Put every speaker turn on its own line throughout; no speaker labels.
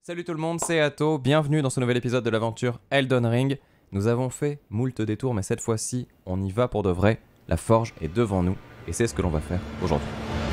Salut tout le monde, c'est Atto, bienvenue dans ce nouvel épisode de l'aventure Elden Ring. Nous avons fait moult détours, mais cette fois-ci, on y va pour de vrai. La forge est devant nous, et c'est ce que l'on va faire aujourd'hui.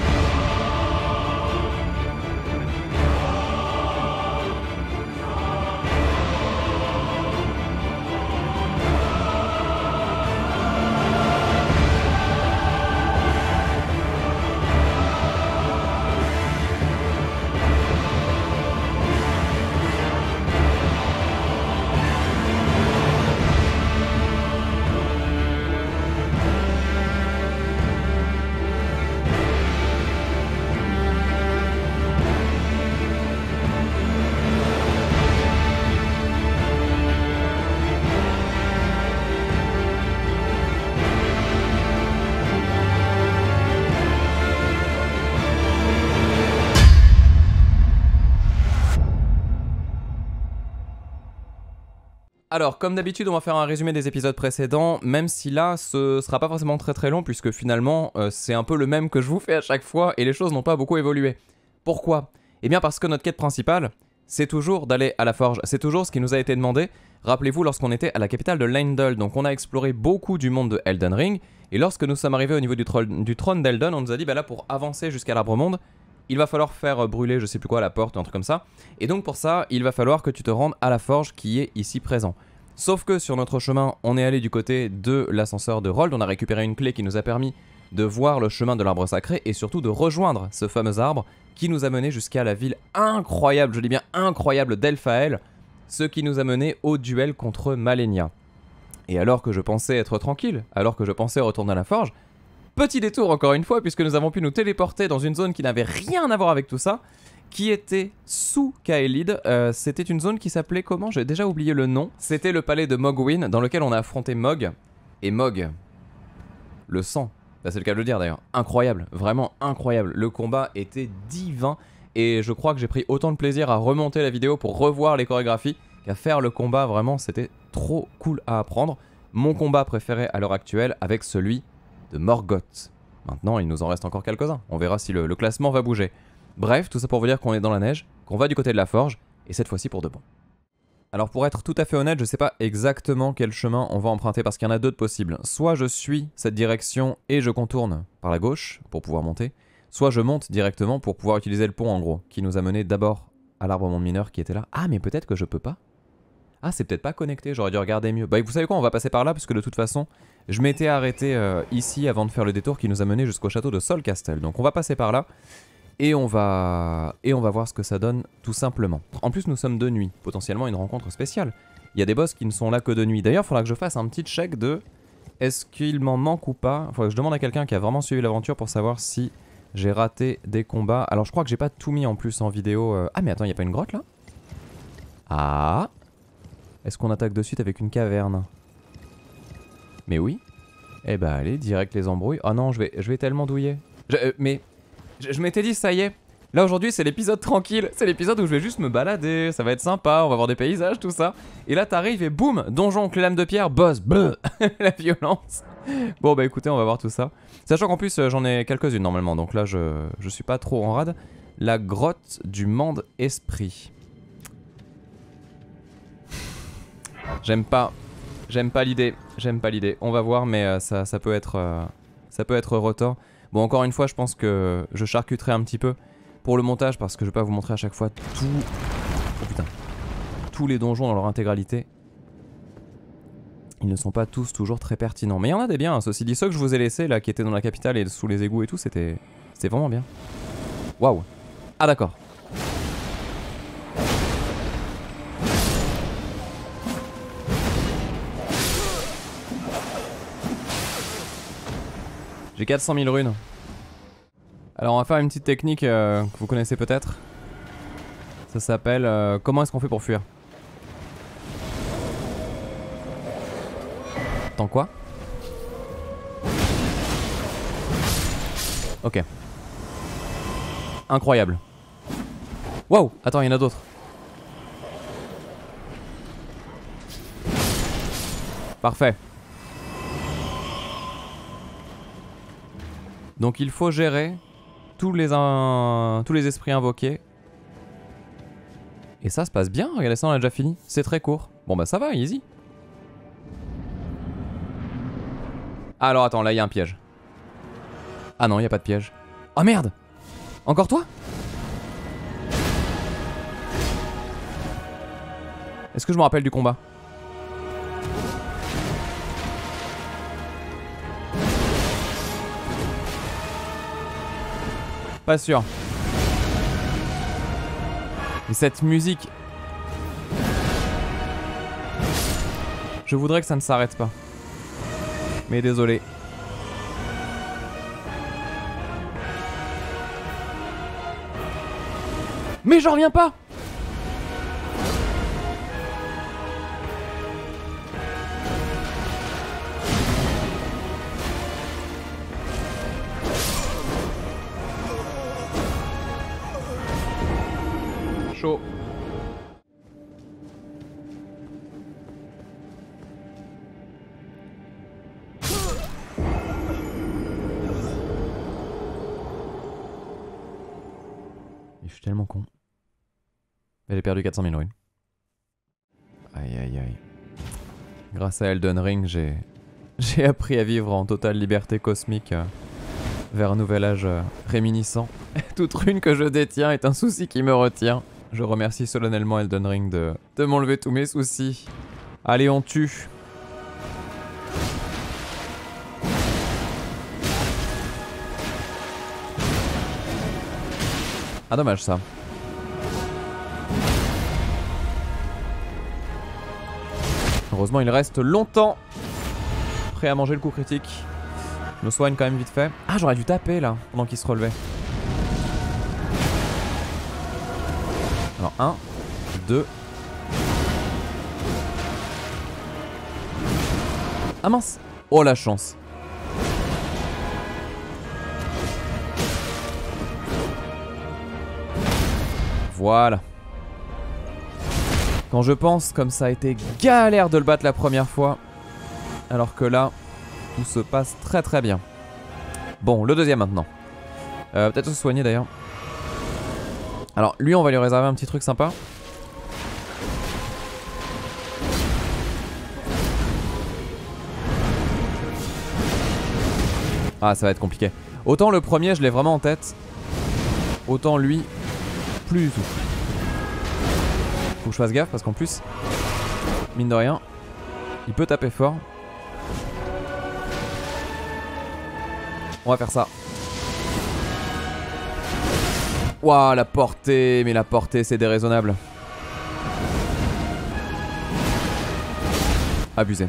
Alors, comme d'habitude, on va faire un résumé des épisodes précédents, même si là, ce sera pas forcément très long, puisque finalement, c'est un peu le même que je vous fais à chaque fois, et les choses n'ont pas beaucoup évolué. Pourquoi ? Eh bien parce que notre quête principale, c'est toujours d'aller à la forge, c'est toujours ce qui nous a été demandé. Rappelez-vous, lorsqu'on était à la capitale de Leyndell, donc on a exploré beaucoup du monde de Elden Ring, et lorsque nous sommes arrivés au niveau du trône d'Elden, on nous a dit, bah là, pour avancer jusqu'à l'Arbre-Monde, il va falloir faire brûler, je sais plus quoi, la porte ou un truc comme ça. Et donc pour ça, il va falloir que tu te rendes à la forge qui est ici présent. Sauf que sur notre chemin, on est allé du côté de l'ascenseur de Rold, on a récupéré une clé qui nous a permis de voir le chemin de l'arbre sacré et surtout de rejoindre ce fameux arbre qui nous a mené jusqu'à la ville incroyable, je dis bien incroyable, d'Elphael, ce qui nous a mené au duel contre Malenia. Et alors que je pensais être tranquille, alors que je pensais retourner à la forge, petit détour encore une fois, puisque nous avons pu nous téléporter dans une zone qui n'avait rien à voir avec tout ça, qui était sous Kaelid. C'était une zone qui s'appelait comment ? J'ai déjà oublié le nom. C'était le palais de Mogwyn, dans lequel on a affronté Mog. Et Mog, le sang, bah, c'est le cas de le dire d'ailleurs, incroyable, vraiment incroyable. Le combat était divin, et je crois que j'ai pris autant de plaisir à remonter la vidéo pour revoir les chorégraphies qu'à faire le combat. Vraiment, c'était trop cool à apprendre. Mon combat préféré à l'heure actuelle avec celui de Morgoth. Maintenant, il nous en reste encore quelques-uns. On verra si le classement va bouger. Bref, tout ça pour vous dire qu'on est dans la neige, qu'on va du côté de la forge, et cette fois-ci pour de bon. Alors pour être tout à fait honnête, je sais pas exactement quel chemin on va emprunter parce qu'il y en a deux de possibles. Soit je suis cette direction et je contourne par la gauche pour pouvoir monter, soit je monte directement pour pouvoir utiliser le pont en gros, qui nous a mené d'abord à l'arbre-monde mineur qui était là. Ah mais peut-être que je peux pas. Ah c'est peut-être pas connecté, j'aurais dû regarder mieux. Bah vous savez quoi, on va passer par là puisque de toute façon, je m'étais arrêté ici avant de faire le détour qui nous a mené jusqu'au château de Solcastel. Donc on va passer par là. Et on va voir ce que ça donne tout simplement. En plus nous sommes de nuit, potentiellement une rencontre spéciale. Il y a des boss qui ne sont là que de nuit. D'ailleurs il faudra que je fasse un petit check de est-ce qu'il m'en manque ou pas. Il faudra que je demande à quelqu'un qui a vraiment suivi l'aventure pour savoir si j'ai raté des combats. Alors je crois que j'ai pas tout mis en plus en vidéo. Ah mais attends, il n'y a pas une grotte là? Ah, est-ce qu'on attaque de suite avec une caverne? Mais oui. Eh bah allez, direct les embrouilles. Oh non, je vais tellement douiller. Mais... Je m'étais dit, ça y est, là aujourd'hui c'est l'épisode tranquille, c'est l'épisode où je vais juste me balader, ça va être sympa, on va voir des paysages, tout ça. Et là t'arrives et boum, donjon, clé lame de pierre, boss, bleu, la violence. Bon bah écoutez, on va voir tout ça. Sachant qu'en plus j'en ai quelques-unes normalement, donc là je suis pas trop en rade. La grotte du Mande Esprit. J'aime pas l'idée, On va voir, mais ça peut être retort. Bon, encore une fois, je pense que je charcuterai un petit peu pour le montage parce que je vais pas vous montrer à chaque fois tous les donjons dans leur intégralité. Ils ne sont pas tous toujours très pertinents. Mais il y en a des biens, hein. Ceci dit, ceux que je vous ai laissés là, qui étaient dans la capitale et sous les égouts et tout, c'était vraiment bien. Waouh. Ah d'accord. J'ai 400 000 runes. Alors on va faire une petite technique que vous connaissez peut-être. Ça s'appelle comment est-ce qu'on fait pour fuir? Attends quoi? Ok. Incroyable. Wow, attends, il y en a d'autres. Parfait. Donc il faut gérer tous les esprits invoqués. Et ça se passe bien, regardez ça, on a déjà fini. C'est très court. Bon bah ça va, easy. Alors attends, là il y a un piège. Ah non, il y a pas de piège. Oh merde! Encore toi? Est-ce que je me rappelle du combat? Pas sûr. Et cette musique... Je voudrais que ça ne s'arrête pas. Mais désolé. Mais j'en reviens pas! Chaud. Je suis tellement con. J'ai perdu 400 000 runes. Aïe aïe aïe. Grâce à Elden Ring, j'ai appris à vivre en totale liberté cosmique vers un nouvel âge réminiscent. Toute rune que je détiens est un souci qui me retient. Je remercie solennellement Elden Ring de m'enlever tous mes soucis. Allez, on tue. Ah dommage ça. Heureusement il reste longtemps. Prêt à manger le coup critique. Je me soigne quand même vite fait. Ah j'aurais dû taper là pendant qu'il se relevait. Alors 1, 2. Ah mince. Oh la chance. Voilà. Quand je pense comme ça a été galère de le battre la première fois, alors que là, tout se passe très très bien. Bon, le deuxième maintenant. Peut-être se soigner d'ailleurs. Alors lui, on va lui réserver un petit truc sympa. Ah, ça va être compliqué. Autant le premier, je l'ai vraiment en tête. Autant lui, plus du tout. Faut que je fasse gaffe parce qu'en plus, mine de rien, il peut taper fort. On va faire ça. Waouh, la portée, mais la portée c'est déraisonnable. Abusé.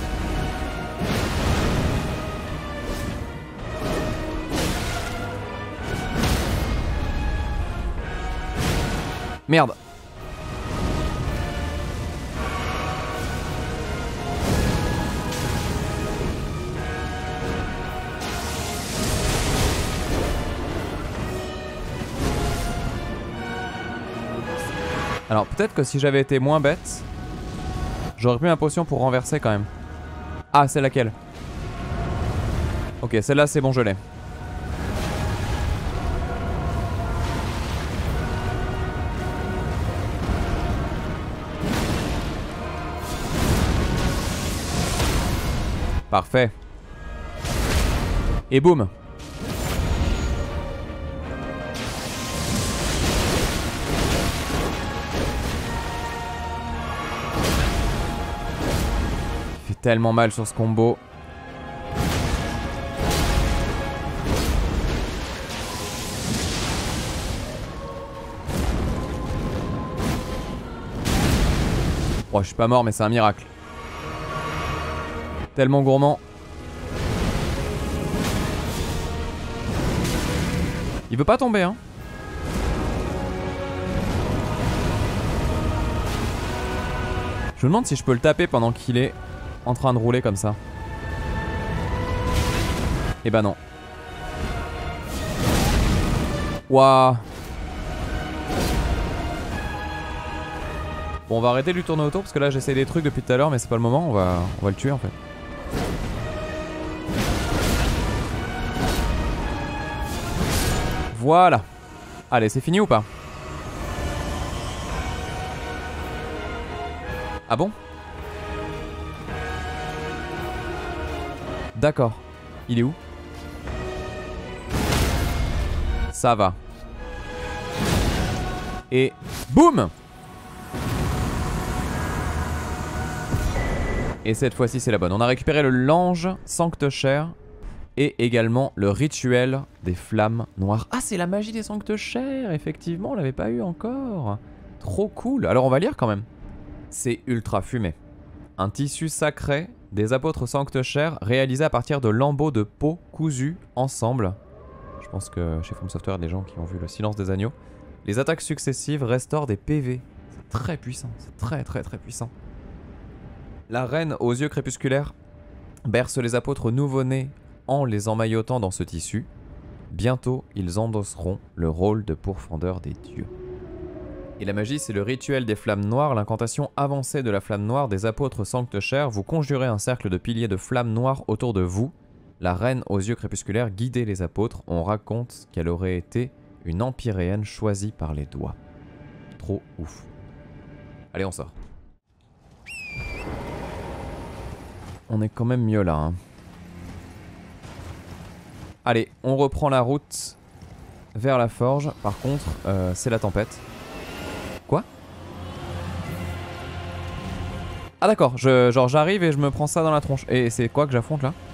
Merde. Alors peut-être que si j'avais été moins bête, j'aurais pris ma potion pour renverser quand même. Ah, c'est laquelle? Ok, celle-là c'est bon, je l'ai. Parfait. Et boum. Il fait tellement mal sur ce combo. Oh, je suis pas mort, mais c'est un miracle. Tellement gourmand. Il veut pas tomber, hein. Je me demande si je peux le taper pendant qu'il est en train de rouler comme ça. Eh ben non. Waouh. Bon, on va arrêter de lui tourner autour parce que là j'essaie des trucs depuis tout à l'heure mais c'est pas le moment, on va le tuer en fait. Voilà. Allez, c'est fini ou pas? Ah bon? D'accord. Il est où? Ça va. Et boum! Et cette fois-ci c'est la bonne. On a récupéré le Lange Sancte-Chair et également le rituel des flammes noires. Ah, c'est la magie des Sancte-Chair, effectivement, on l'avait pas eu encore. Trop cool. Alors on va lire quand même. C'est ultra fumé. Un tissu sacré des apôtres Sancte-Chair réalisé à partir de lambeaux de peau cousus ensemble. Je pense que chez From Software, les gens qui ont vu le Silence des Agneaux. Les attaques successives restaurent des PV. C'est très puissant, c'est très puissant. La reine aux yeux crépusculaires berce les apôtres nouveau-nés en les emmaillotant dans ce tissu. Bientôt, ils endosseront le rôle de pourfendeurs des dieux. Et la magie, c'est le rituel des flammes noires, l'incantation avancée de la flamme noire des apôtres Sancte-Chair. Vous conjurez un cercle de piliers de flammes noires autour de vous. La reine aux yeux crépusculaires guidait les apôtres. On raconte qu'elle aurait été une empyréenne choisie par les doigts. Trop ouf. Allez, on sort. On est quand même mieux là. Hein. Allez, on reprend la route vers la forge. Par contre, c'est la tempête. Quoi? Ah d'accord, genre j'arrive et je me prends ça dans la tronche. Et c'est quoi que j'affronte là?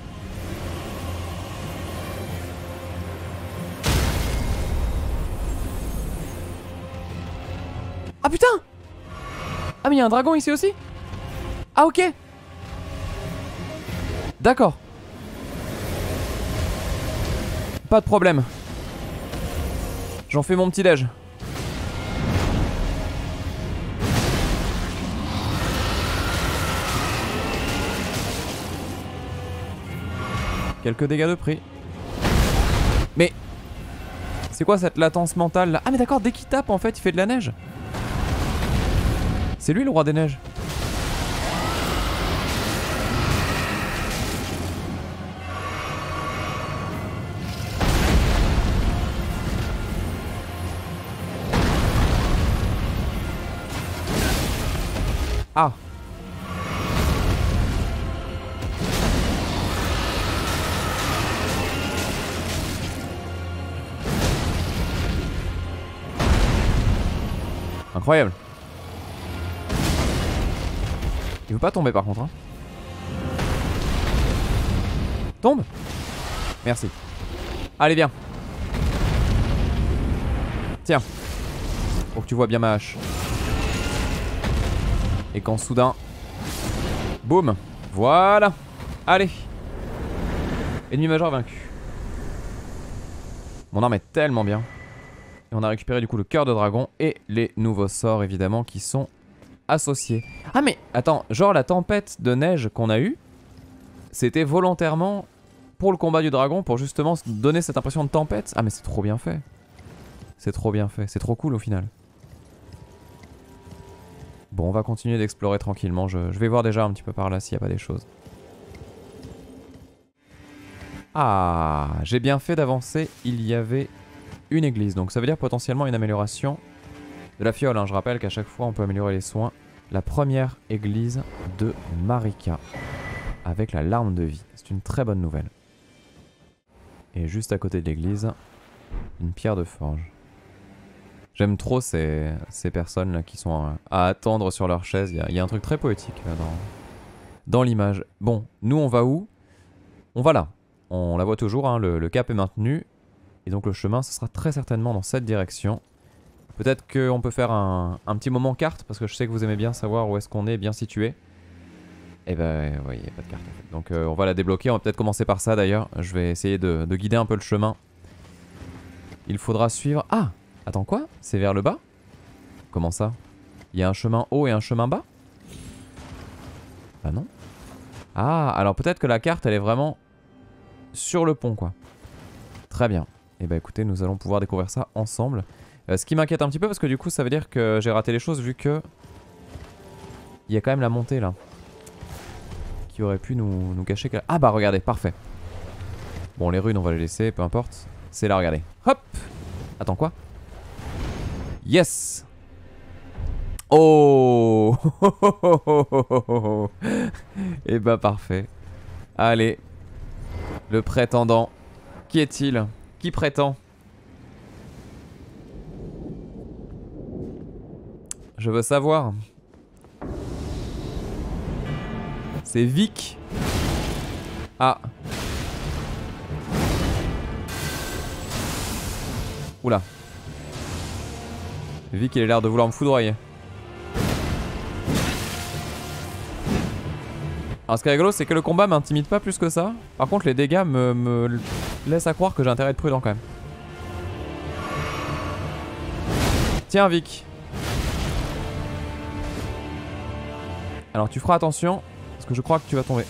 Ah putain! Ah mais il y a un dragon ici aussi? Ah ok! D'accord. Pas de problème. J'en fais mon petit déj. Quelques dégâts de prix. Mais c'est quoi cette latence mentale là? Ah mais d'accord, dès qu'il tape en fait il fait de la neige. C'est lui le roi des neiges. Ah. Incroyable. Il veut pas tomber par contre hein. Tombe. Merci. Allez viens. Tiens. Pour que tu vois bien ma hache. Et quand soudain... Boum. Voilà. Allez. Ennemi majeur vaincu. Mon arme est tellement bien. Et on a récupéré du coup le cœur de dragon et les nouveaux sorts évidemment qui sont associés. Ah mais attends, genre la tempête de neige qu'on a eue, c'était volontairement pour le combat du dragon, pour justement donner cette impression de tempête. Ah mais c'est trop bien fait. C'est trop bien fait, c'est trop cool au final. Bon, on va continuer d'explorer tranquillement, je vais voir déjà un petit peu par là s'il n'y a pas des choses. Ah, j'ai bien fait d'avancer, il y avait une église, donc ça veut dire potentiellement une amélioration de la fiole, hein. Je rappelle qu'à chaque fois on peut améliorer les soins. La première église de Marika, avec la larme de vie, c'est une très bonne nouvelle. Et juste à côté de l'église, une pierre de forge. J'aime trop ces personnes là qui sont à attendre sur leur chaise, il y a un truc très poétique là, dans l'image. Bon, nous on va où? On va là, on la voit toujours, hein, le cap est maintenu. Et donc le chemin, ce sera très certainement dans cette direction. Peut-être qu'on peut faire un petit moment carte, parce que je sais que vous aimez bien savoir où est-ce qu'on est bien situé. Et ben oui, il n'y a pas de carte en fait. Donc on va la débloquer, on va peut-être commencer par ça d'ailleurs. Je vais essayer de guider un peu le chemin. Il faudra suivre... Ah! Attends quoi? C'est vers le bas? Comment ça? Il y a un chemin haut et un chemin bas? Bah non. Ah, alors peut-être que la carte elle est vraiment sur le pont quoi. Très bien. Et bah écoutez, nous allons pouvoir découvrir ça ensemble. Ce qui m'inquiète un petit peu parce que du coup ça veut dire que j'ai raté les choses vu que... Il y a quand même la montée là. Qui aurait pu nous cacher... Ah bah regardez, parfait. Bon les runes on va les laisser, peu importe. C'est là, regardez. Hop! Attends quoi? Yes! Oh! Et bah parfait. Allez. Le prétendant. Qui est-il? Qui prétend? Je veux savoir. C'est Vic. Ah. Oula. Vic, il a l'air de vouloir me foudroyer. Alors ce qui est rigolo, c'est que le combat m'intimide pas plus que ça. Par contre, les dégâts me laissent à croire que j'ai intérêt à être prudent quand même. Tiens, Vic. Alors tu feras attention, parce que je crois que tu vas tomber.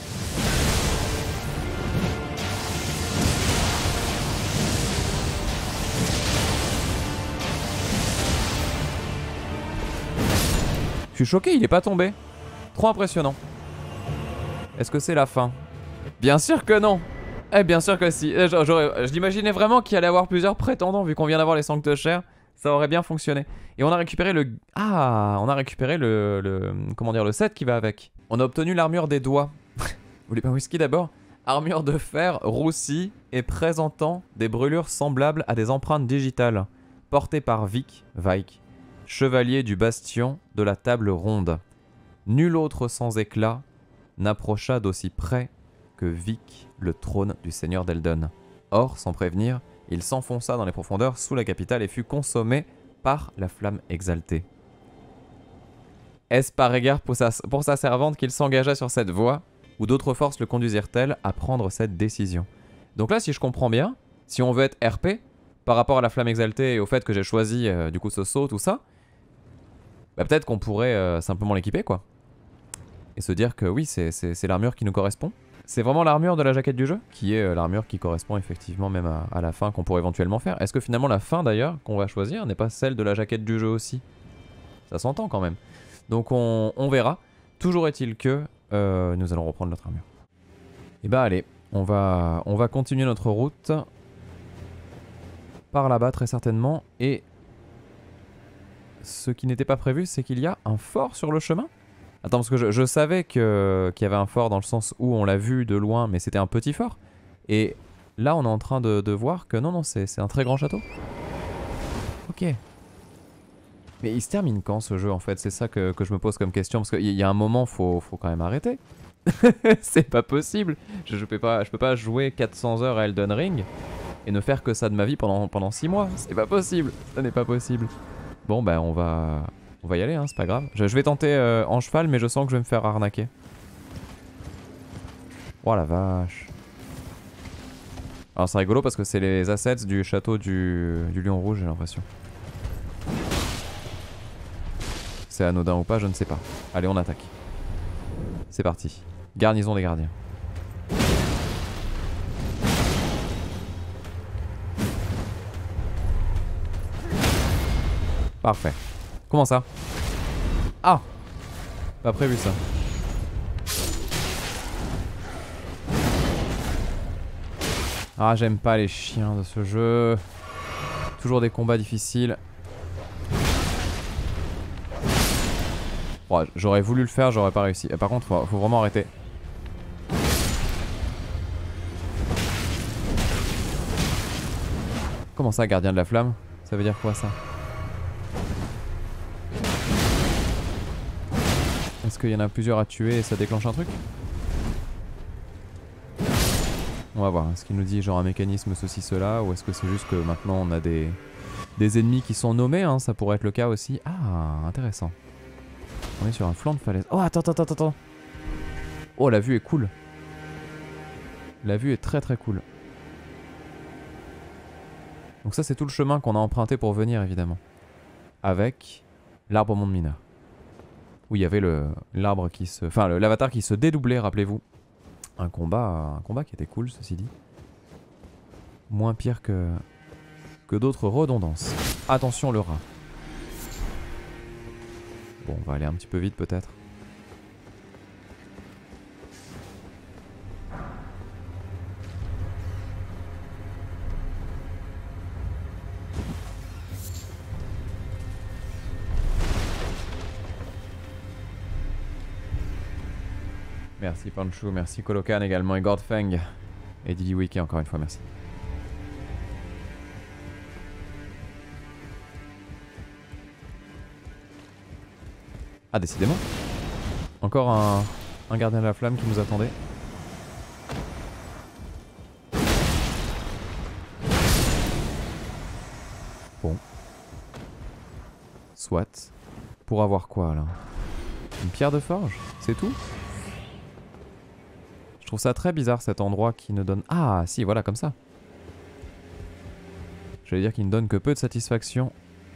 Je suis choqué, il est pas tombé. Trop impressionnant. Est-ce que c'est la fin? Bien sûr que non. Eh bien sûr que si. Je l'imaginais vraiment qu'il allait avoir plusieurs prétendants vu qu'on vient d'avoir les Sanctuaires. Ça aurait bien fonctionné. Et on a récupéré le... Ah, on a récupéré comment dire, le set qui va avec. On a obtenu l'armure des doigts. Vous voulez pas whisky d'abord? Armure de fer roussie et présentant des brûlures semblables à des empreintes digitales. Portée par Vic, chevalier du bastion de la table ronde. Nul autre sans éclat n'approcha d'aussi près que Vic, le trône du seigneur d'Eldon. Or, sans prévenir, il s'enfonça dans les profondeurs sous la capitale et fut consommé par la flamme exaltée. Est-ce par égard pour sa servante qu'il s'engagea sur cette voie, ou d'autres forces le conduisirent-elles à prendre cette décision? Donc là, si je comprends bien, si on veut être RP, par rapport à la flamme exaltée et au fait que j'ai choisi du coup ce saut, tout ça, bah peut-être qu'on pourrait simplement l'équiper quoi. Et se dire que oui, c'est l'armure qui nous correspond. C'est vraiment l'armure de la jaquette du jeu qui est l'armure qui correspond effectivement même à la fin qu'on pourrait éventuellement faire. Est-ce que finalement la fin d'ailleurs qu'on va choisir n'est pas celle de la jaquette du jeu aussi? Ça s'entend quand même. Donc on verra. Toujours est-il que nous allons reprendre notre armure. Et bah allez, on va continuer notre route par là-bas très certainement. Et ce qui n'était pas prévu, c'est qu'il y a un fort sur le chemin. Attends, parce que je savais qu'il y avait un fort dans le sens où on l'a vu de loin, mais c'était un petit fort. Et là, on est en train de voir que non, c'est un très grand château. Ok. Mais il se termine quand ce jeu en fait? C'est ça que je me pose comme question. Parce qu'il y a un moment, faut quand même arrêter. C'est pas possible. Je peux pas jouer 400 heures à Elden Ring et ne faire que ça de ma vie pendant 6 mois. C'est pas possible. Ça n'est pas possible. Bon, bah on va y aller, hein, c'est pas grave. Je vais tenter en cheval, mais je sens que je vais me faire arnaquer. Oh la vache. Alors c'est rigolo parce que c'est les assets du château du Lion Rouge, j'ai l'impression. C'est anodin ou pas, je ne sais pas. Allez, on attaque. C'est parti. Garnison des gardiens. Parfait. Comment ça? Ah! Pas prévu ça. Ah, j'aime pas les chiens de ce jeu. Toujours des combats difficiles. Oh, j'aurais voulu le faire, j'aurais pas réussi. Par contre, faut vraiment arrêter. Comment ça, gardien de la flamme? Ça veut dire quoi ça? Est-ce qu'il y en a plusieurs à tuer et ça déclenche un truc? On va voir. Est-ce qu'il nous dit genre un mécanisme ceci cela, ou est-ce que c'est juste que maintenant on a des ennemis qui sont nommés, hein, ça pourrait être le cas aussi. Ah, intéressant. On est sur un flanc de falaise. Oh, attends. Oh, la vue est cool. La vue est très très cool. Donc ça c'est tout le chemin qu'on a emprunté pour venir évidemment. Avec l'arbre au monde mineur. Où il y avait l'arbre qui se... Enfin l'avatar qui se dédoublait, rappelez-vous. Un combat qui était cool ceci dit. Moins pire que d'autres redondances. Attention le rat. Bon, on va aller un petit peu vite peut-être. Merci Pancho, merci Colocan également et Gordfang. Et Didi Wiki encore une fois, merci. Ah, décidément. Encore un gardien de la flamme qui nous attendait. Bon. Soit. Pour avoir quoi là? Une pierre de forge? C'est tout? Je trouve ça très bizarre cet endroit qui ne donne... Ah si, voilà, comme ça. J'allais dire qu'il ne donne que peu de satisfaction.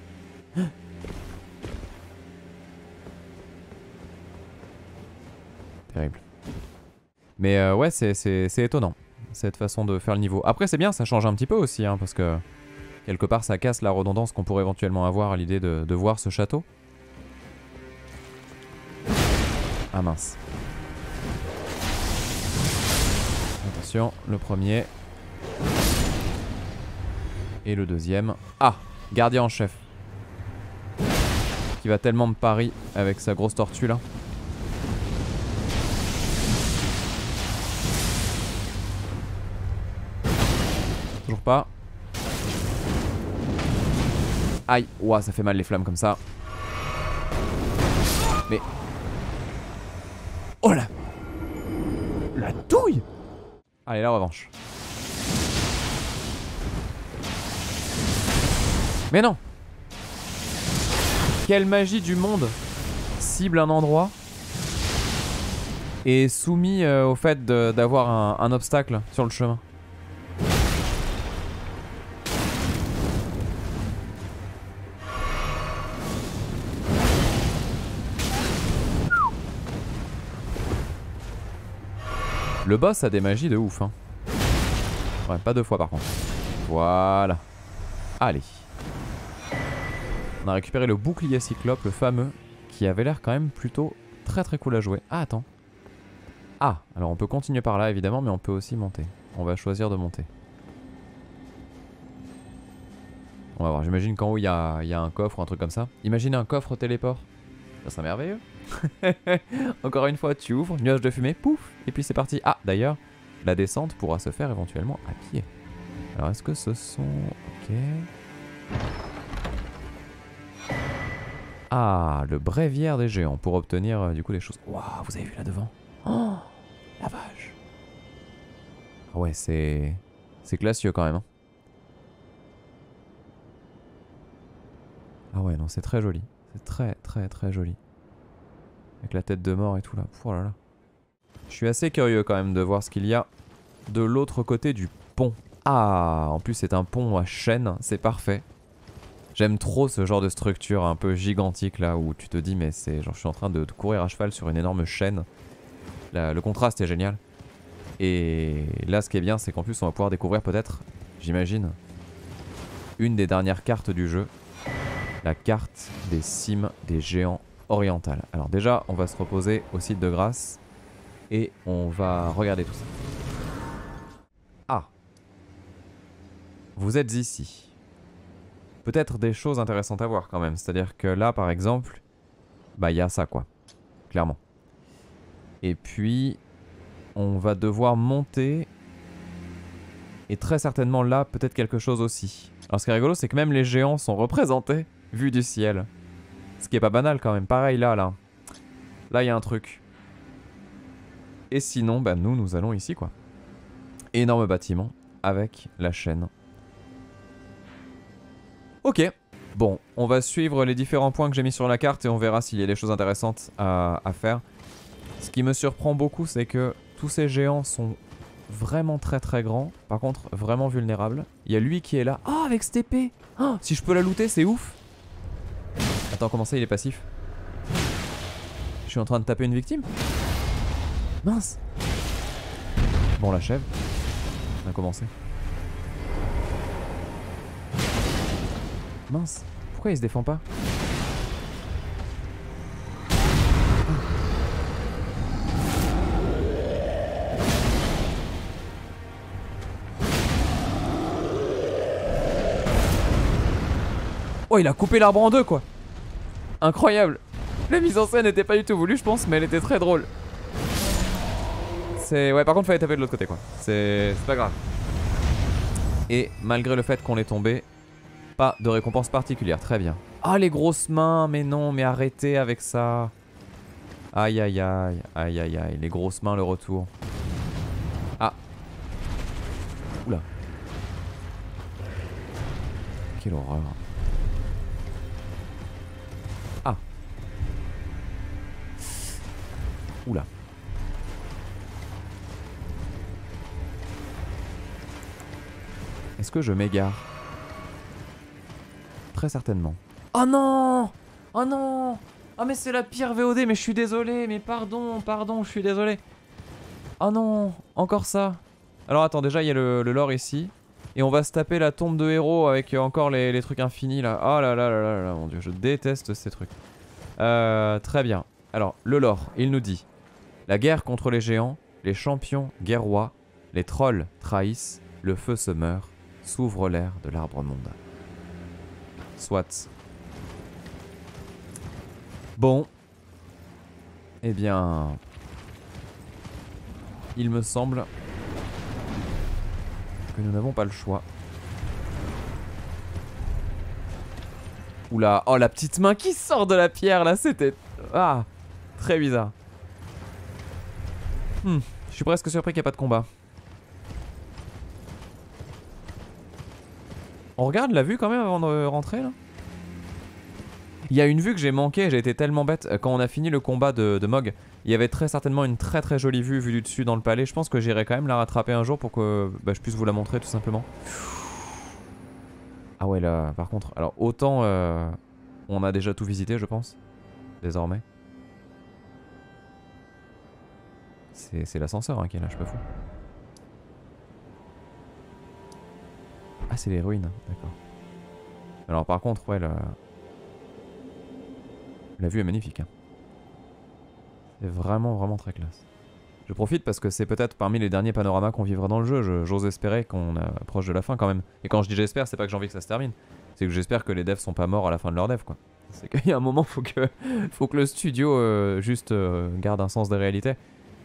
Terrible. Mais ouais, c'est étonnant, cette façon de faire le niveau. Après c'est bien, ça change un petit peu aussi, hein, parce que quelque part ça casse la redondance qu'on pourrait éventuellement avoir à l'idée de voir ce château. Ah mince. Attention, le premier. Et le deuxième. Ah, gardien en chef. Qui va tellement me pari avec sa grosse tortue là. Toujours pas. Aïe, ouah, ça fait mal les flammes comme ça. Mais... Oh là! La douille! Allez, la revanche. Mais non! Quelle magie du monde cible un endroit et soumis au fait d'avoir un obstacle sur le chemin. Le boss a des magies de ouf, hein. Ouais, pas deux fois par contre. Voilà. Allez. On a récupéré le bouclier cyclope, le fameux, qui avait l'air quand même plutôt très très cool à jouer. Ah, attends. Ah, alors on peut continuer par là évidemment, mais on peut aussi monter. On va choisir de monter. On va voir, j'imagine qu'en haut il y a un coffre ou un truc comme ça. Imaginez un coffre téléport. Ça serait merveilleux. Encore une fois, tu ouvres, nuage de fumée, pouf, et puis c'est parti. Ah, d'ailleurs, la descente pourra se faire éventuellement à pied. Alors, est-ce que ce sont... Ok... Ah, le bréviaire des géants pour obtenir du coup des choses. Waouh, vous avez vu là devant? Oh, la vache. Ah ouais, c'est classieux quand même. Hein. Ah ouais, non, c'est très joli. C'est très très très joli. Avec la tête de mort et tout là. Oh là là. Je suis assez curieux quand même de voir ce qu'il y a de l'autre côté du pont. Ah, en plus c'est un pont à chaîne, c'est parfait. J'aime trop ce genre de structure un peu gigantique là où tu te dis mais c'est genre je suis en train de courir à cheval sur une énorme chaîne. Le contraste est génial. Et là ce qui est bien c'est qu'en plus on va pouvoir découvrir peut-être, j'imagine, une des dernières cartes du jeu. La carte des cimes des géants orientales. Alors déjà on va se reposer au site de Grasse et on va regarder tout ça. Ah, vous êtes ici. Peut-être des choses intéressantes à voir quand même. C'est-à-dire que là, par exemple, bah il y a ça quoi. Clairement. Et puis, on va devoir monter. Et très certainement là, peut-être quelque chose aussi. Alors ce qui est rigolo, c'est que même les géants sont représentés, vus du ciel. Ce qui est pas banal quand même. Pareil là. Là, il y a un truc. Et sinon, bah nous allons ici quoi. Énorme bâtiment avec la chaîne. Ok, bon, on va suivre les différents points que j'ai mis sur la carte et on verra s'il y a des choses intéressantes à faire. Ce qui me surprend beaucoup, c'est que tous ces géants sont vraiment très très grands, par contre vraiment vulnérables. Il y a lui qui est là. Oh, avec cette épée. Oh, si je peux la looter, c'est ouf. Attends, comment ça, il est passif? Je suis en train de taper une victime? Mince. Bon, on l'achève. On a commencé. Mince, pourquoi il se défend pas? Oh, il a coupé l'arbre en deux quoi. Incroyable. La mise en scène n'était pas du tout voulue je pense, mais elle était très drôle. Ouais, par contre, fallait taper de l'autre côté, quoi. C'est pas grave. Et malgré le fait qu'on est tombé, pas de récompense particulière. Très bien. Ah, les grosses mains. Mais non, mais arrêtez avec ça. Aïe, aïe, aïe. Aïe, aïe, aïe. Les grosses mains, le retour. Ah. Oula. Quelle horreur. Ah. Oula. Est-ce que je m'égare? Très certainement. Oh non! Oh non! Oh mais c'est la pire VOD, mais je suis désolé, mais pardon, je suis désolé. Oh non, encore ça. Alors attends, déjà il y a le lore ici. Et on va se taper la tombe de héros avec encore les trucs infinis là. Oh là là là là là, mon dieu, je déteste ces trucs. Très bien. Alors, le lore, il nous dit: la guerre contre les géants, les champions guerroient, les trolls trahissent, le feu se meurt, s'ouvre l'ère de l'arbre monde. Soit. Bon. Eh bien... il me semble que nous n'avons pas le choix. Oula, oh la petite main qui sort de la pierre là, c'était... ah, très bizarre. Je suis presque surpris qu'il n'y ait pas de combat. On regarde la vue quand même avant de rentrer là. Il y a une vue que j'ai manqué, j'ai été tellement bête. Quand on a fini le combat de Mog, il y avait très certainement une très jolie vue du dessus dans le palais. Je pense que j'irai quand même la rattraper un jour pour que je puisse vous la montrer tout simplement. Ah ouais là, par contre, alors autant on a déjà tout visité je pense, désormais. C'est l'ascenseur hein, qui est là, je peux fou. Ah c'est les ruines, d'accord. Alors par contre, ouais, la vue est magnifique. Hein. C'est vraiment très classe. Je profite parce que c'est peut-être parmi les derniers panoramas qu'on vivra dans le jeu. J'ose espérer qu'on approche de la fin quand même. Et quand je dis j'espère, c'est pas que j'ai envie que ça se termine. C'est que j'espère que les devs sont pas morts à la fin de leur dev quoi. C'est qu'il y a un moment, faut que le studio juste garde un sens de réalité.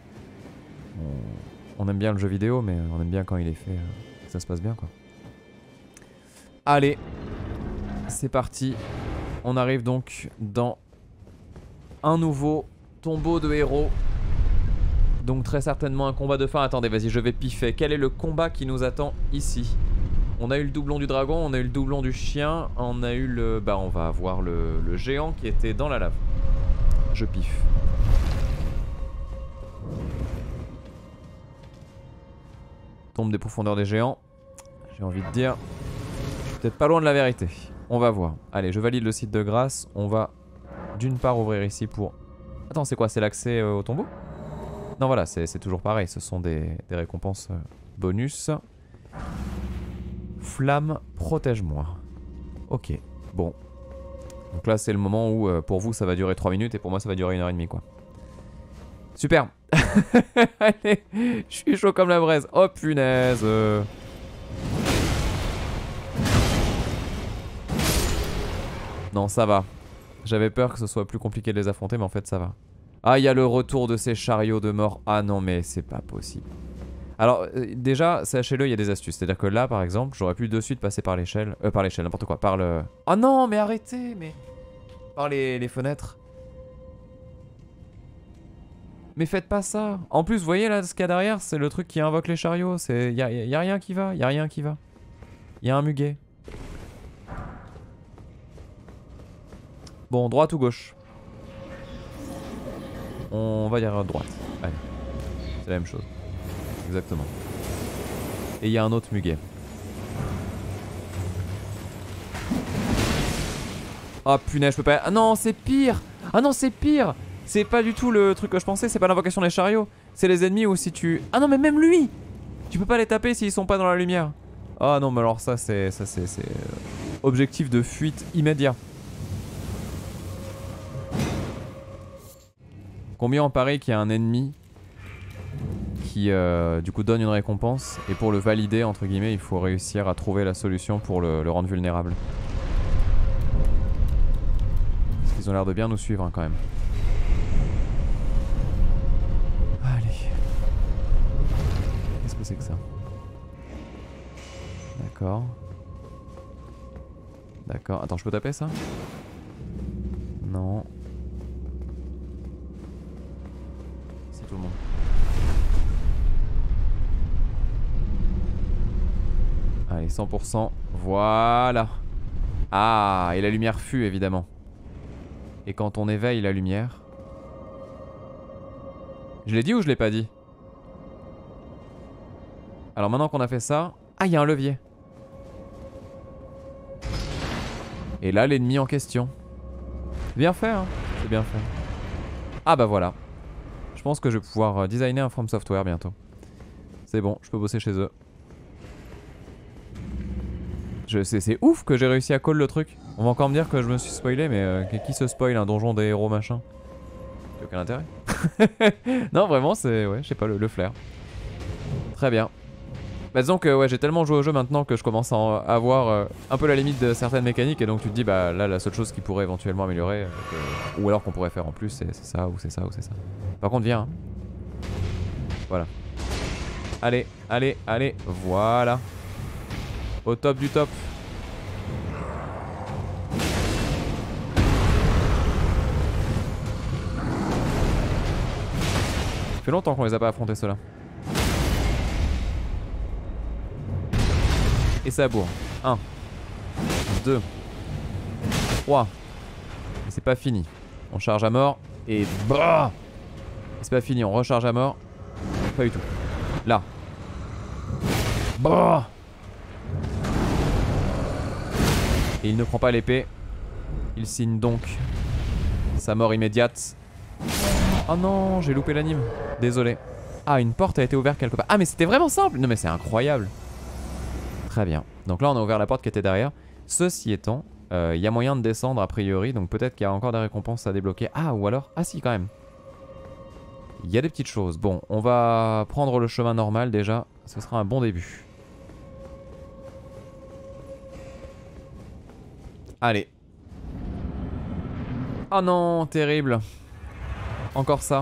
On aime bien le jeu vidéo, mais on aime bien quand il est fait, que ça se passe bien quoi. Allez, c'est parti. On arrive donc dans un nouveau tombeau de héros. Donc très certainement un combat de fin. Attendez, vas-y, je vais piffer. Quel est le combat qui nous attend ici? On a eu le doublon du dragon, on a eu le doublon du chien, on a eu le... bah on va avoir le géant qui était dans la lave. Je piffe. Tombe des profondeurs des géants. J'ai envie de dire... je suis peut-être pas loin de la vérité. On va voir. Allez, je valide le site de grâce. On va d'une part ouvrir ici pour... attends, c'est quoi? C'est l'accès au tombeau? Non, voilà, c'est toujours pareil. Ce sont des récompenses bonus. Flamme, protège-moi. Ok, bon. Donc là, c'est le moment où, pour vous, ça va durer 3 minutes et pour moi, ça va durer 1h30, quoi. Super. Allez, je suis chaud comme la braise. Oh, punaise. Non, ça va. J'avais peur que ce soit plus compliqué de les affronter, mais en fait, ça va. Ah, il y a le retour de ces chariots de mort. Ah non, mais c'est pas possible. Alors, déjà, sachez-le, il y a des astuces. C'est-à-dire que là, par exemple, j'aurais pu de suite passer par l'échelle. Par l'échelle, n'importe quoi. Par le... oh non, mais arrêtez, mais... par les fenêtres. Mais faites pas ça. En plus, vous voyez là, ce qu'il y a derrière, c'est le truc qui invoque les chariots. Il y a rien qui va, il y a rien qui va. Il y a un muguet. Bon, droite ou gauche? On va dire droite. Allez. C'est la même chose. Exactement. Et il y a un autre muguet. Oh punaise, je peux pas... ah non, c'est pire. Ah non, c'est pire. C'est pas du tout le truc que je pensais. C'est pas l'invocation des chariots. C'est les ennemis où si tu... ah non, mais même lui, tu peux pas les taper s'ils sont pas dans la lumière. Ah non, mais alors ça c'est... objectif de fuite immédiat. Combien on parie qu'il y a un ennemi qui du coup donne une récompense et pour le valider entre guillemets il faut réussir à trouver la solution pour le rendre vulnérable. Parce qu'ils ont l'air de bien nous suivre hein, quand même. Allez. D'accord. D'accord. Attends, je peux taper ça? Non. C'est tout le monde. Allez, 100%. Voilà. Ah, et la lumière fut, évidemment. Et quand on éveille la lumière... Je l'ai dit ou je l'ai pas dit? Alors maintenant qu'on a fait ça... Ah, il y a un levier. Et là, l'ennemi en question. Bien fait, hein. C'est bien fait. Ah bah voilà. Je pense que je vais pouvoir designer un From Software bientôt. C'est bon, je peux bosser chez eux. C'est ouf que j'ai réussi à call le truc. On va encore me dire que je me suis spoilé, mais qui se spoil un donjon des héros machin? Y'a aucun intérêt. Non, vraiment, c'est... Ouais, je sais pas, le flair. Très bien. Bah disons que ouais, j'ai tellement joué au jeu maintenant que je commence à avoir un peu la limite de certaines mécaniques. Et donc tu te dis, bah là, la seule chose qui pourrait éventuellement améliorer, ou alors qu'on pourrait faire en plus, c'est ça, ou c'est ça, ou c'est ça. Par contre, viens. Hein. Voilà. Allez, allez, allez, voilà. Au top du top. Ça fait longtemps qu'on les a pas affrontés ceux-là. Et ça bourre. 1, 2, 3. Et c'est pas fini. On charge à mort. Et bah! C'est pas fini, on recharge à mort. Pas du tout. Là. Bah! Et il ne prend pas l'épée. Il signe donc sa mort immédiate. Oh non, j'ai loupé l'anime. Désolé. Ah, une porte a été ouverte quelque part. Ah, mais c'était vraiment simple. Non, mais c'est incroyable. Très bien. Donc là, on a ouvert la porte qui était derrière. Ceci étant, il y a moyen de descendre a priori. Donc peut-être qu'il y a encore des récompenses à débloquer. Ah, ou alors... Ah si, quand même. Il y a des petites choses. Bon, on va prendre le chemin normal déjà. Ce sera un bon début. Allez. Oh non, terrible. Encore ça.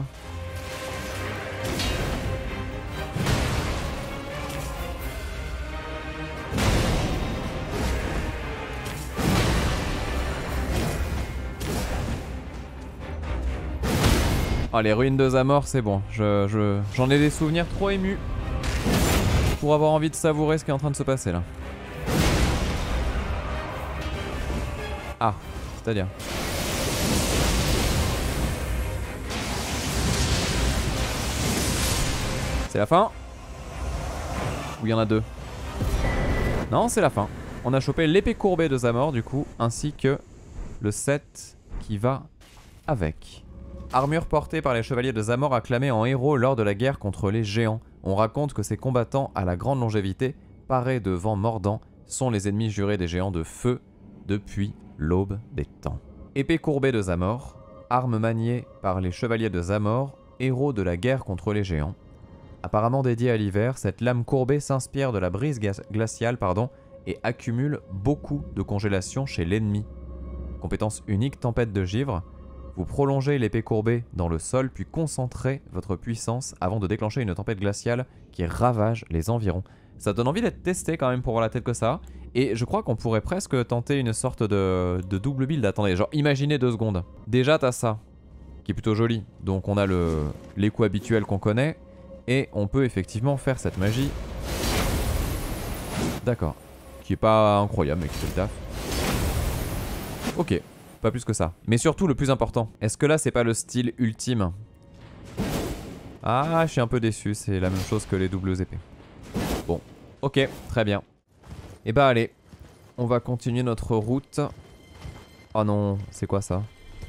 Oh, les ruines de Zamor, c'est bon. J'en ai des souvenirs trop émus pour avoir envie de savourer ce qui est en train de se passer là. Ah, c'est-à-dire... C'est la fin? Ou il y en a deux? Non, c'est la fin. On a chopé l'épée courbée de Zamor du coup, ainsi que le set qui va avec. Armure portée par les chevaliers de Zamor acclamés en héros lors de la guerre contre les géants. On raconte que ces combattants à la grande longévité, parés de vents mordants, sont les ennemis jurés des géants de feu depuis l'aube des temps. Épée courbée de Zamor, arme maniée par les chevaliers de Zamor, héros de la guerre contre les géants. Apparemment dédiée à l'hiver, cette lame courbée s'inspire de la brise glaciale et accumule beaucoup de congélation chez l'ennemi. Compétence unique, tempête de givre. Vous prolongez l'épée courbée dans le sol puis concentrez votre puissance avant de déclencher une tempête glaciale qui ravage les environs. Ça donne envie d'être testé quand même pour voir la tête que ça a. Et je crois qu'on pourrait presque tenter une sorte de double build. Attendez, genre imaginez 2 secondes. Déjà t'as ça, qui est plutôt joli. Donc on a les coups habituels qu'on connaît. Et on peut effectivement faire cette magie. D'accord. Qui est pas incroyable mais qui fait le taf. Ok. Pas plus que ça. Mais surtout le plus important, est-ce que là c'est pas le style ultime? Ah, je suis un peu déçu, c'est la même chose que les doubles épées. Bon, ok, très bien. Et bah allez, on va continuer notre route. Oh non, c'est quoi ça?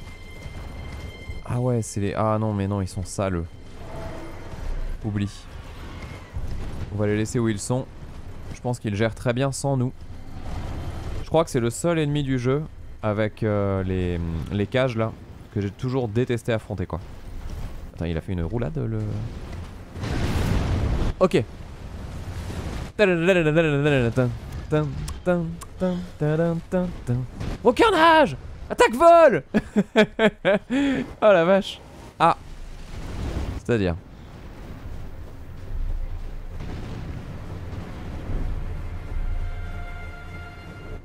Ah ouais, c'est les... Ah non, mais non, ils sont sales. Oublie. On va les laisser où ils sont. Je pense qu'ils gèrent très bien sans nous. Je crois que c'est le seul ennemi du jeu avec les cages là que j'ai toujours détesté affronter quoi. Attends, il a fait une roulade le... Ok. Au carnage! Attaque vol! Oh la vache. Ah. C'est-à-dire...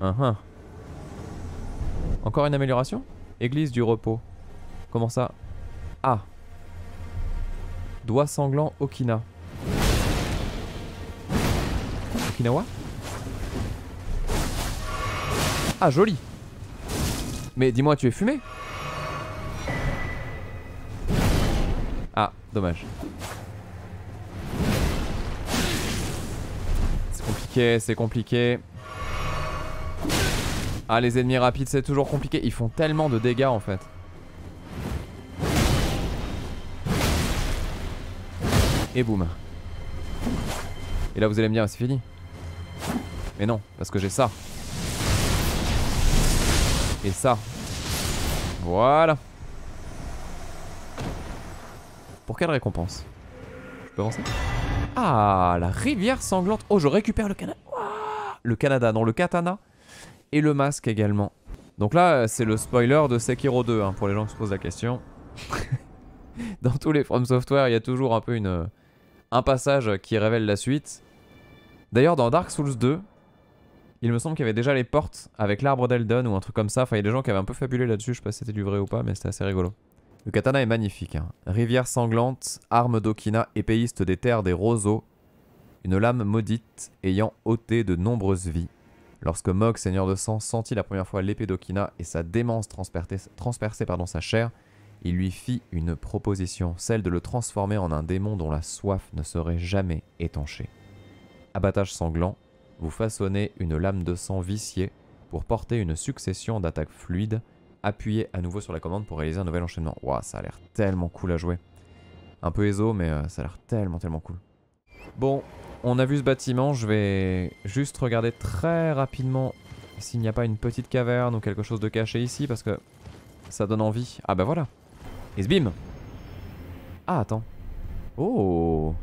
Encore une amélioration? Église du repos. Comment ça? Ah. Doigt sanglant Okina. Okinawa? Ah, joli. Mais dis-moi, tu es fumé? Ah, dommage. C'est compliqué, c'est compliqué. Ah, les ennemis rapides, c'est toujours compliqué. Ils font tellement de dégâts en fait. Et boum. Et là, vous allez me dire, c'est fini. Mais non, parce que j'ai ça. Et ça. Voilà. Pour quelle récompense? Je peux avancer? Ah, la rivière sanglante. Oh, je récupère le Canada. Le Canada, non, le katana. Et le masque également. Donc là, c'est le spoiler de Sekiro 2, hein, pour les gens qui se posent la question. Dans tous les From Software, il y a toujours un peu un passage qui révèle la suite. D'ailleurs, dans Dark Souls 2, il me semble qu'il y avait déjà les portes avec l'arbre d'Eldon ou un truc comme ça. Enfin, il y a des gens qui avaient un peu fabulé là-dessus. Je sais pas si c'était du vrai ou pas, mais c'était assez rigolo. Le katana est magnifique. Hein. Rivière sanglante, arme d'Okina, épéiste des terres des roseaux. Une lame maudite ayant ôté de nombreuses vies. Lorsque Mog, seigneur de sang, sentit la première fois l'épée d'Okina et sa démence transpercer sa chair, il lui fit une proposition, celle de le transformer en un démon dont la soif ne serait jamais étanchée. Abattage sanglant, vous façonnez une lame de sang viciée pour porter une succession d'attaques fluides. Appuyez à nouveau sur la commande pour réaliser un nouvel enchaînement. Waouh, ça a l'air tellement cool à jouer. Un peu éso, mais ça a l'air tellement cool. Bon, on a vu ce bâtiment. Je vais juste regarder très rapidement s'il n'y a pas une petite caverne ou quelque chose de caché ici, parce que ça donne envie. Ah bah voilà. Et bim. Ah, attends. Oh.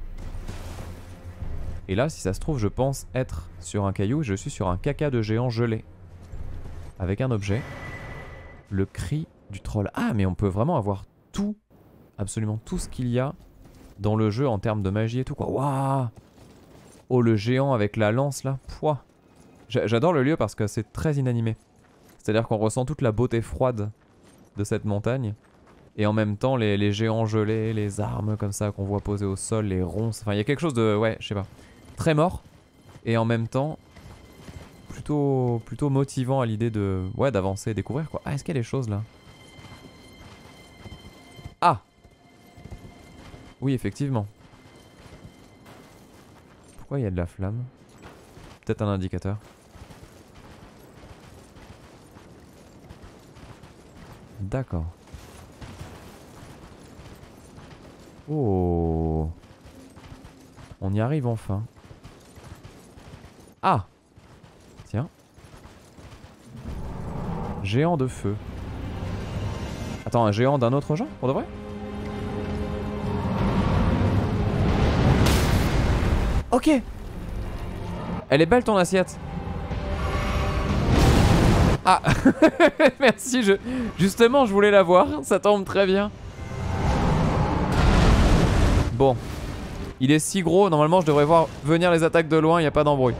Et là, si ça se trouve, je pense être sur un caillou. Je suis sur un caca de géant gelé. Avec un objet. Le cri du troll. Ah, mais on peut vraiment avoir tout. Absolument tout ce qu'il y a dans le jeu en termes de magie et tout, quoi. Waouh. Oh, le géant avec la lance, là. Pouah. J'adore le lieu parce que c'est très inanimé. C'est-à-dire qu'on ressent toute la beauté froide de cette montagne. Et en même temps, les géants gelés, les armes comme ça qu'on voit posées au sol, les ronces. Enfin, il y a quelque chose de... Ouais, je sais pas. Très mort. Et en même temps... Plutôt motivant à l'idée de... Ouais, d'avancer et découvrir, quoi. Ah, est-ce qu'il y a des choses, là? Ah! Oui, effectivement. Pourquoi il y a de la flamme? Peut-être un indicateur. D'accord. Oh. On y arrive enfin. Ah! Tiens. Géant de feu. Attends, un géant d'un autre genre, pour de vrai? Ok. Elle est belle ton assiette. Ah. Merci, justement je voulais la voir. Ça tombe très bien. Bon. Il est si gros, normalement je devrais voir venir les attaques de loin, il n'y a pas d'embrouille.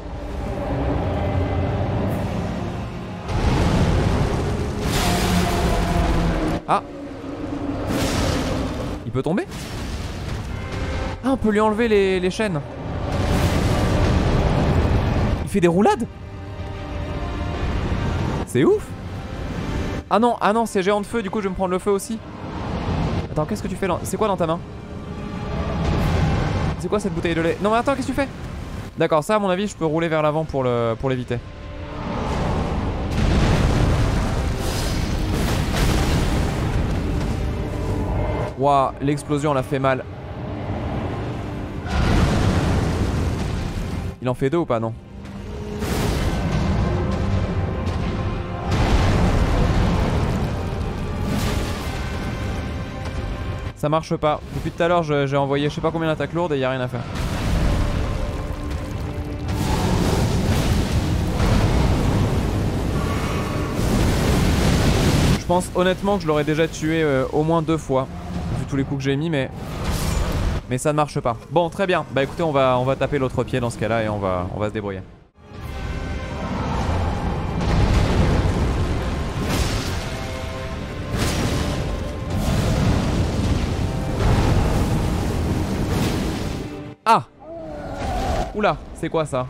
Ah. Il peut tomber? Ah, on peut lui enlever les chaînes. Il fait des roulades? C'est ouf. Ah non, c'est géant de feu, du coup je vais me prendre le feu aussi. Attends, qu'est-ce que tu fais là? C'est quoi dans ta main? C'est quoi cette bouteille de lait? Non mais attends, qu'est-ce que tu fais? D'accord, ça à mon avis je peux rouler vers l'avant pour l'éviter. Waouh, l'explosion elle a fait mal. Il en fait deux ou pas? Non. Ça marche pas. Depuis tout à l'heure j'ai envoyé je sais pas combien d'attaques lourdes et y a rien à faire. Je pense honnêtement que je l'aurais déjà tué au moins 2 fois. Vu tous les coups que j'ai mis, mais ça ne marche pas. Bon, très bien. Bah écoutez, on va taper l'autre pied dans ce cas là et on va se débrouiller. Oula, c'est quoi ça?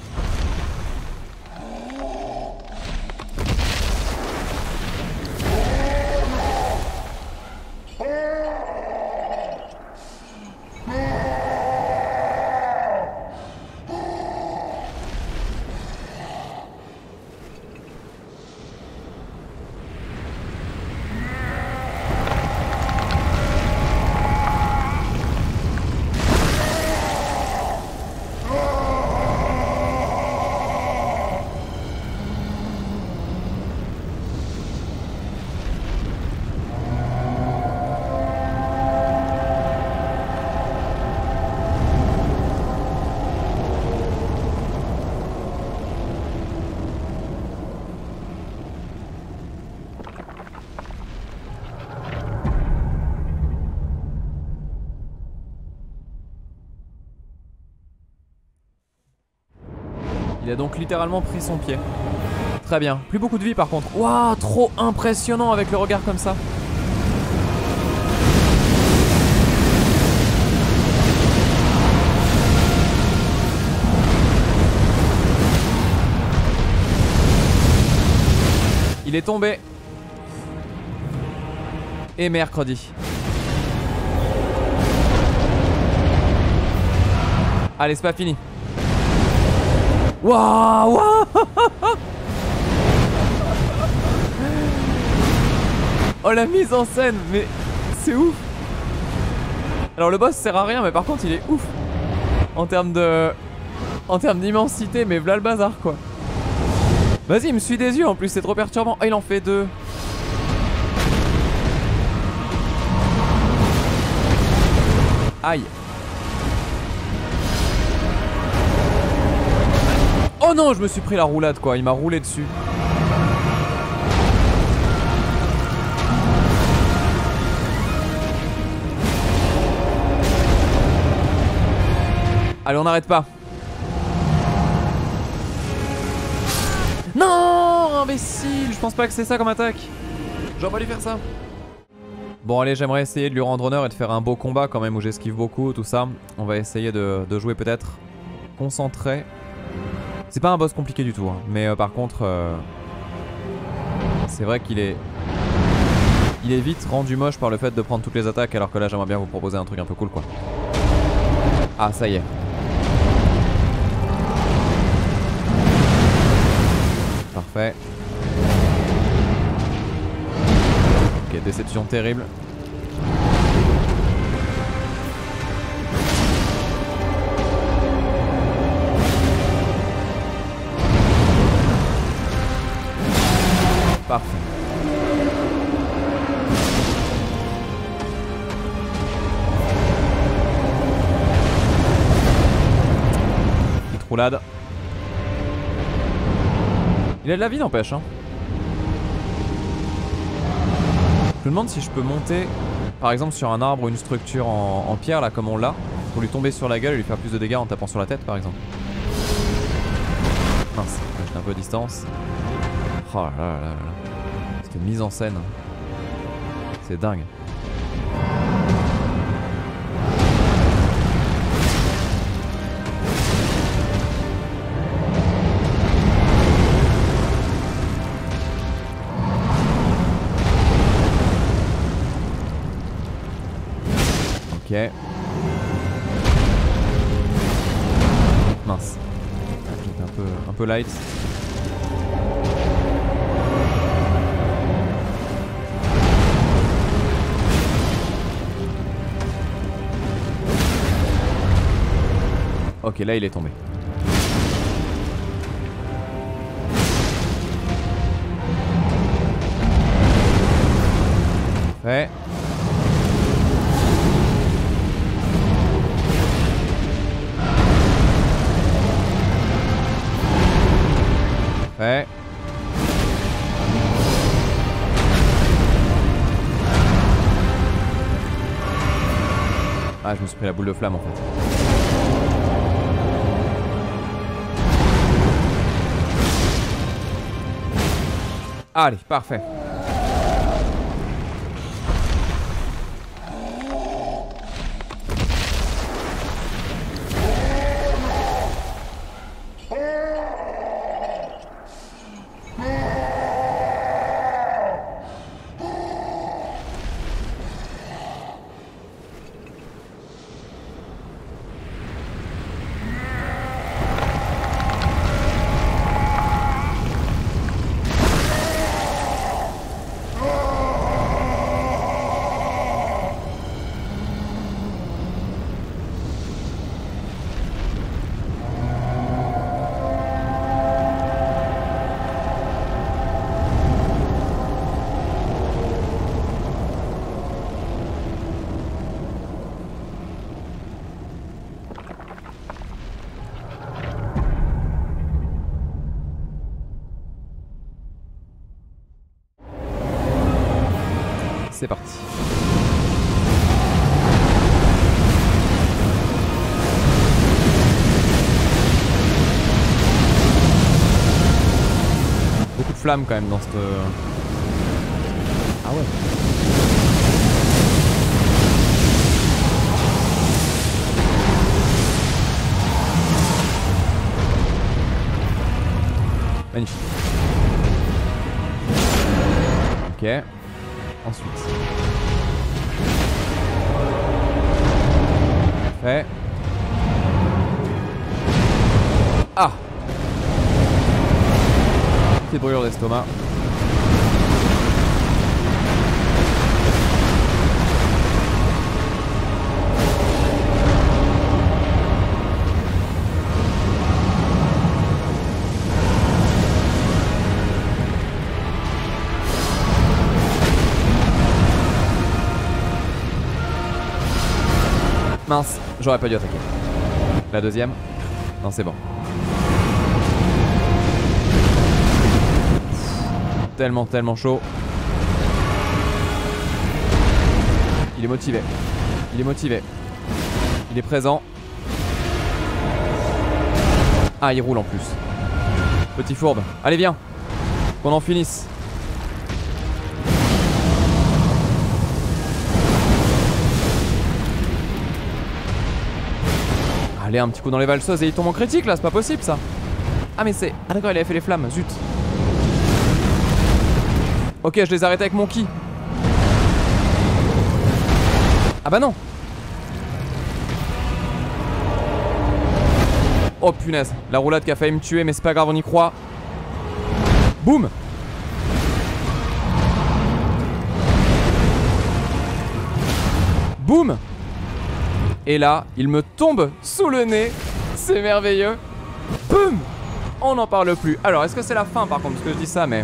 Il a donc littéralement pris son pied. Très bien. Plus beaucoup de vie par contre. Waouh, trop impressionnant avec le regard comme ça. Il est tombé. Et mercredi. Allez, c'est pas fini. Waouh, waouh. Oh la mise en scène, mais c'est ouf. Alors le boss sert à rien, mais par contre il est ouf. En termes d'immensité, mais v'là le bazar quoi. Vas-y, il me suit des yeux en plus, c'est trop perturbant. Oh, il en fait 2. Aïe. Oh non, je me suis pris la roulade quoi, il m'a roulé dessus. Allez, on n'arrête pas. Non, imbécile, je pense pas que c'est ça comme attaque. J'aurais pas dû faire ça. Bon allez, j'aimerais essayer de lui rendre honneur et de faire un beau combat quand même où j'esquive beaucoup, tout ça. On va essayer de jouer peut-être concentré. C'est pas un boss compliqué du tout, hein. Mais par contre, c'est vrai qu'il est vite rendu moche par le fait de prendre toutes les attaques, alors que là j'aimerais bien vous proposer un truc un peu cool quoi. Ah ça y est. Parfait. Ok, déception terrible. Parfait. Petite roulade. Il a de la vie n'empêche hein. Je me demande si je peux monter par exemple sur un arbre ou une structure en pierre là comme on l'a, pour lui tomber sur la gueule et lui faire plus de dégâts en tapant sur la tête par exemple. Mince, j'ai un peu de distance. Oh là là là là. Cette mise en scène. C'est dingue. Ok. Mince. J'étais un peu light. Ok, là il est tombé. Ouais. Ouais. Ah, je me suis pris la boule de flamme en fait. Allez, parfait. C'est parti. Beaucoup de flammes quand même dans cette... Ah ouais. Magnifique. Ok. Ensuite. Parfait. Ah! Petite brûlure d'estomac. Mince, j'aurais pas dû attaquer. La deuxième. Non, c'est bon. Tellement chaud. Il est motivé. Il est motivé. Il est présent. Ah, il roule en plus. Petit fourbe. Allez, viens. Qu'on en finisse. Allez, un petit coup dans les valseuses et il tombe en critique là, c'est pas possible ça. Ah mais c'est... Ah d'accord, il avait fait les flammes, zut. Ok, je les arrête avec mon ki. Ah bah non. Oh punaise, la roulade qui a failli me tuer, mais c'est pas grave, on y croit. Boum. Boum. Et là, il me tombe sous le nez. C'est merveilleux. Boum. On n'en parle plus. Alors, est-ce que c'est la fin par contre? Parce que je dis ça, mais...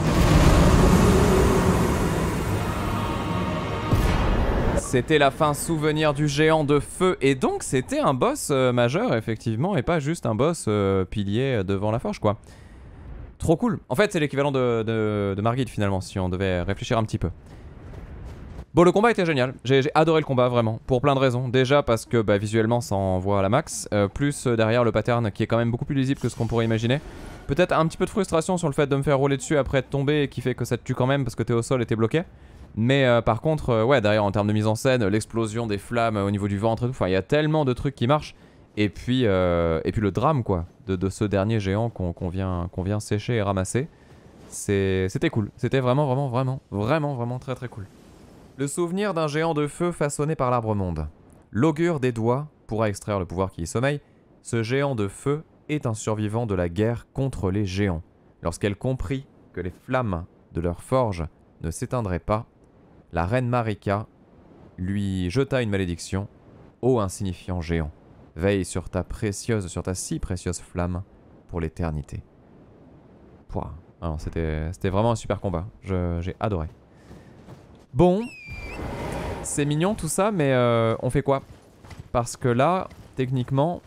C'était la fin, souvenir du géant de feu. Et donc, c'était un boss majeur, effectivement, et pas juste un boss pilier devant la forge, quoi. Trop cool. En fait, c'est l'équivalent de Margit, finalement, si on devait réfléchir un petit peu. Bon, le combat était génial, j'ai adoré le combat vraiment, pour plein de raisons. Déjà parce que bah, visuellement ça envoie à la max, plus derrière le pattern qui est quand même beaucoup plus lisible que ce qu'on pourrait imaginer. Peut-être un petit peu de frustration sur le fait de me faire rouler dessus après être tombé et qui fait que ça te tue quand même parce que t'es au sol et t'es bloqué. Mais par contre, ouais, derrière en termes de mise en scène, l'explosion des flammes au niveau du ventre et tout, enfin il y a tellement de trucs qui marchent. Et puis le drame quoi, de ce dernier géant qu'on vient sécher et ramasser. C'était cool, c'était vraiment très cool. Le souvenir d'un géant de feu façonné par l'arbre monde. L'augure des doigts pourra extraire le pouvoir qui y sommeille. Ce géant de feu est un survivant de la guerre contre les géants. Lorsqu'elle comprit que les flammes de leur forge ne s'éteindraient pas, la reine Marika lui jeta une malédiction. Ô insignifiant géant, veille sur ta si précieuse flamme pour l'éternité. Alors c'était vraiment un super combat, j'ai adoré. Bon, c'est mignon tout ça, mais on fait quoi? Parce que là, techniquement,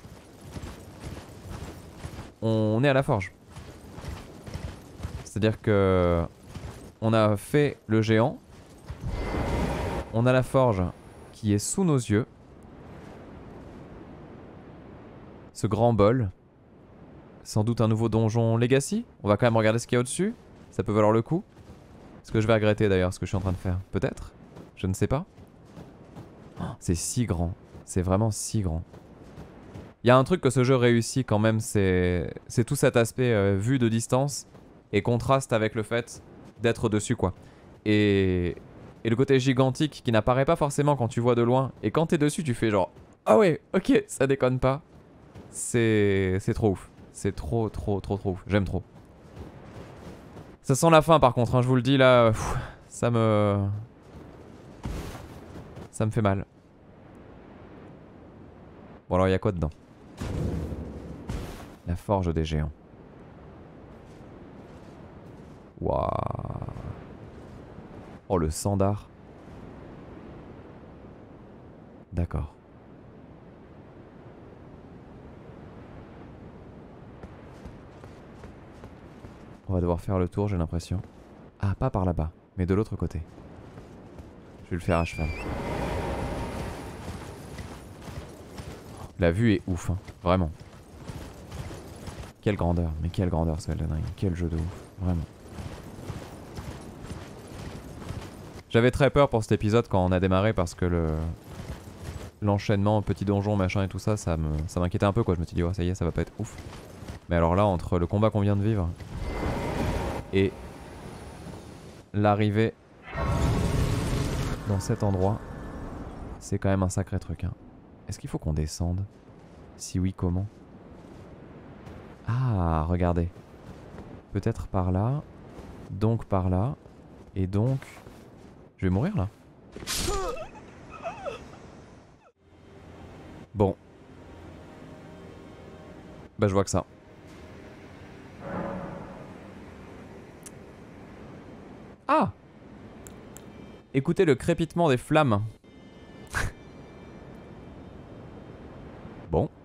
on est à la forge. C'est-à-dire que on a fait le géant, on a la forge qui est sous nos yeux, ce grand bol, sans doute un nouveau donjon Legacy. On va quand même regarder ce qu'il y a au-dessus, ça peut valoir le coup. Est-ce que je vais regretter d'ailleurs ce que je suis en train de faire? Peut-être? Je ne sais pas. Oh, c'est si grand. C'est vraiment si grand. Il y a un truc que ce jeu réussit quand même, c'est tout cet aspect vue de distance et contraste avec le fait d'être dessus quoi. Et le côté gigantique qui n'apparaît pas forcément quand tu vois de loin. Et quand t'es dessus tu fais genre ah ouais ok ça déconne pas. C'est trop ouf. C'est trop ouf. J'aime trop. Ça sent la fin par contre, hein, je vous le dis là, ça me fait mal. Bon alors il y a quoi dedans? La forge des géants. Waouh. Oh le sandar. D'accord. On va devoir faire le tour, j'ai l'impression. Ah, pas par là-bas, mais de l'autre côté. vais le faire à cheval. La vue est ouf, hein. Vraiment. Quelle grandeur, mais quelle grandeur ce Elden Ring. Quel jeu de ouf, vraiment. J'avais très peur pour cet épisode quand on a démarré parce que l'enchaînement, petit donjon, machin et tout ça, ça m'inquiétait un peu quoi. Je me suis dit, oh ça y est, ça va pas être ouf. Mais alors là, entre le combat qu'on vient de vivre et l'arrivée dans cet endroit, c'est quand même un sacré truc. Hein. Est-ce qu'il faut qu'on descende? Si oui, comment? Ah, regardez. Peut-être par là, donc par là, et donc... Je vais mourir là. Bon. Bah je vois que ça. Ah! Écoutez le crépitement des flammes. Bon.